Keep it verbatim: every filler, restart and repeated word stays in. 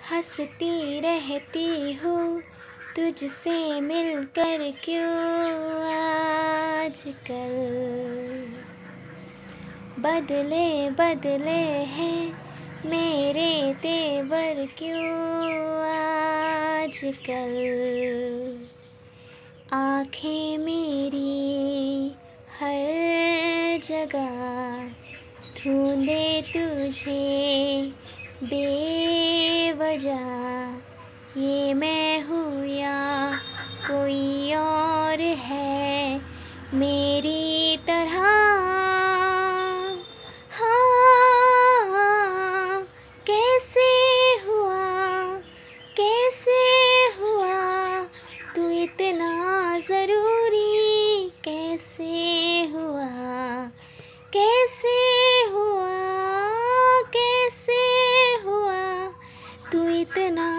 हंसती रहती हूँ तुझसे मिलकर क्यों आजकल। बदले बदले हैं मेरे तेवर क्यों आजकल। आँखें मेरी हर जगह ढूंढे तुझे बेवजह। ये मैं हूँ या कोई और है मेरी तरह। हाँ, कैसे हुआ कैसे हुआ तू इतना ज़रूरी। कैसे हुआ कैसे हुआ कैसे हुआ तू इतना